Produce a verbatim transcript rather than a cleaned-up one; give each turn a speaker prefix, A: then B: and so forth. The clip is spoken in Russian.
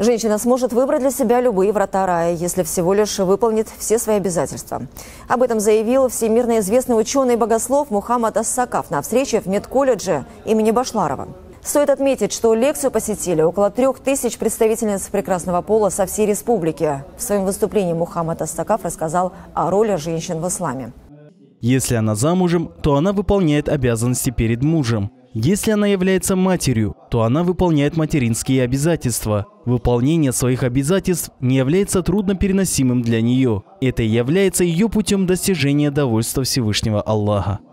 A: Женщина сможет выбрать для себя любые врата рая, если всего лишь выполнит все свои обязательства. Об этом заявил всемирно известный ученый и богослов Мухаммад Ас-Сакаф на встрече в медколледже имени Башларова. Стоит отметить, что лекцию посетили около трех тысяч представительниц прекрасного пола со всей республики. В своем выступлении Мухаммад Ас-Сакаф рассказал о роли женщин в исламе.
B: Если она замужем, то она выполняет обязанности перед мужем. Если она является матерью, то она выполняет материнские обязательства. Выполнение своих обязательств не является труднопереносимым для нее. Это и является ее путем достижения довольства Всевышнего Аллаха.